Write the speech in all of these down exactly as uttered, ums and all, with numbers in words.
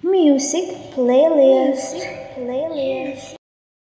Music playlist. Playlist.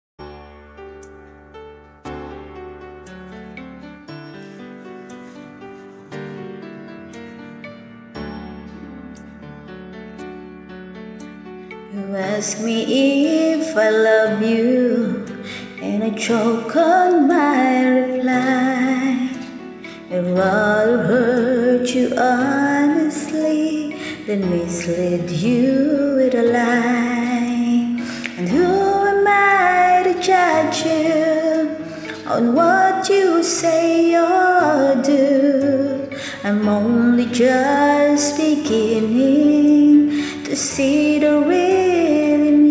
You ask me if I love you, and I choke on my reply. I'd rather hurt you honestly than mislead you with a lie. And who am I to judge you on what you say or do? I'm only just beginning to see the real in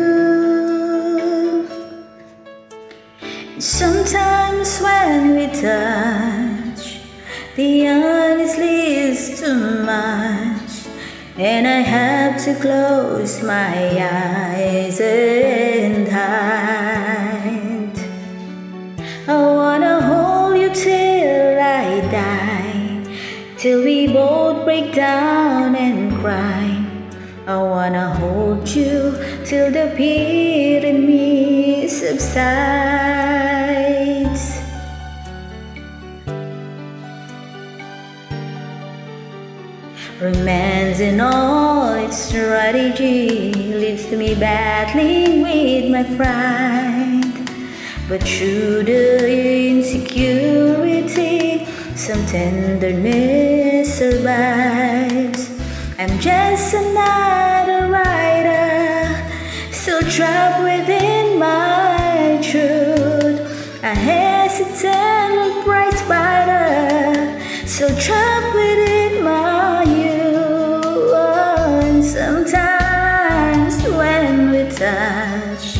you. And sometimes when we touch, the honestly is too much, and I have to close my eyes and hide. I wanna hold you till I die, till we both break down and cry. I wanna hold you till the fear in me subsides. Romance in all its strategy leaves me battling with my pride. But through the insecurity, some tenderness survives. I'm just another writer, still trapped within my truth. A hesitant prize fighter, still trapped within my youth. And sometimes when we touch,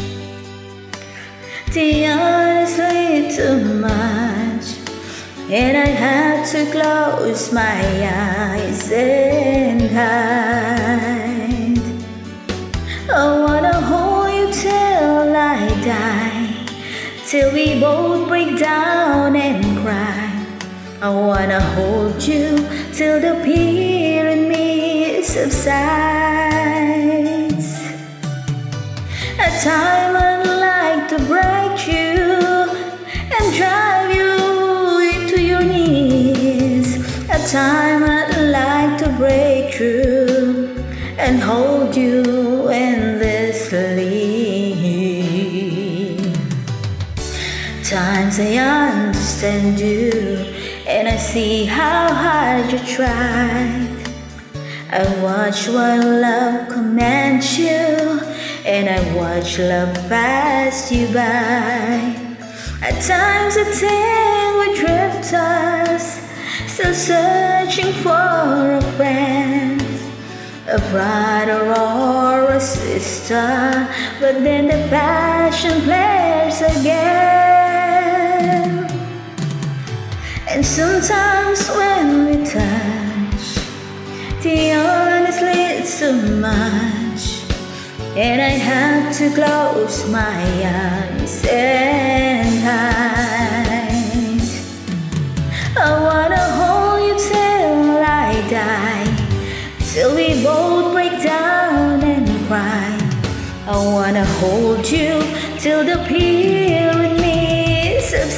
the honestly too much, and I have to close my eyes and hide. I wanna hold you till I die, till we both break down and cry. I wanna hold you till the fear in me subsides. At time I'd like to break you and drive you into your knees. At time I'd like to break through and hold you endlessly. Times I understand you, and I see how hard you tried. I watch while love commands you, and I watch love pass you by. At times I think we drifters, still searching for a friend, a brother or a sister, but then the passion flares again. And sometimes when we touch, the honestly it's too much, and I have to close my eyes and hide. I wanna hold you till I die, till we both break down and cry. I wanna hold you till the fear in me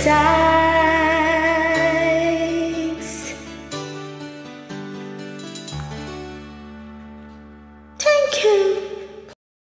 subsides. Thank you.